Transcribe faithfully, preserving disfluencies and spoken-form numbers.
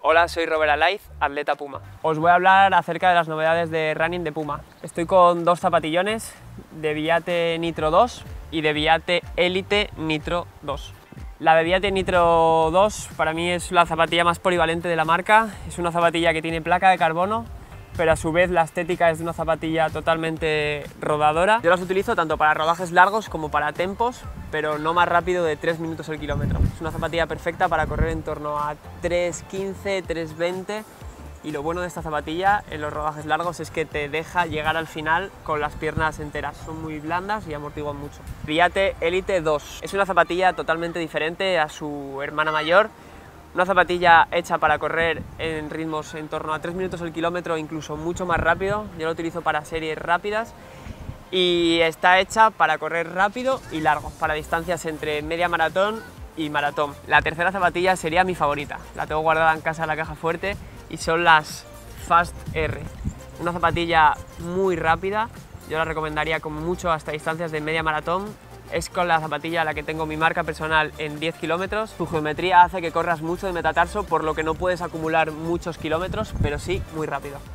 Hola, soy Robert Alaiz, atleta Puma. Os voy a hablar acerca de las novedades de running de Puma. Estoy con dos zapatillones de Viate Nitro dos y de Viate Elite Nitro dos. La de Viate Nitro dos para mí es la zapatilla más polivalente de la marca. Es una zapatilla que tiene placa de carbono, pero a su vez la estética es de una zapatilla totalmente rodadora. Yo las utilizo tanto para rodajes largos como para tempos, pero no más rápido de tres minutos el kilómetro. Es una zapatilla perfecta para correr en torno a tres quince, tres veinte, y lo bueno de esta zapatilla en los rodajes largos es que te deja llegar al final con las piernas enteras. Son muy blandas y amortiguan mucho. Viate Elite dos es una zapatilla totalmente diferente a su hermana mayor. Una zapatilla hecha para correr en ritmos en torno a tres minutos el kilómetro, incluso mucho más rápido. Yo la utilizo para series rápidas y está hecha para correr rápido y largo, para distancias entre media maratón y maratón. La tercera zapatilla sería mi favorita, la tengo guardada en casa en la caja fuerte, y son las Fast R. Una zapatilla muy rápida, yo la recomendaría como mucho hasta distancias de media maratón. Es con la zapatilla a la que tengo mi marca personal en diez kilómetros. Su geometría hace que corras mucho de metatarso, por lo que no puedes acumular muchos kilómetros, pero sí muy rápido.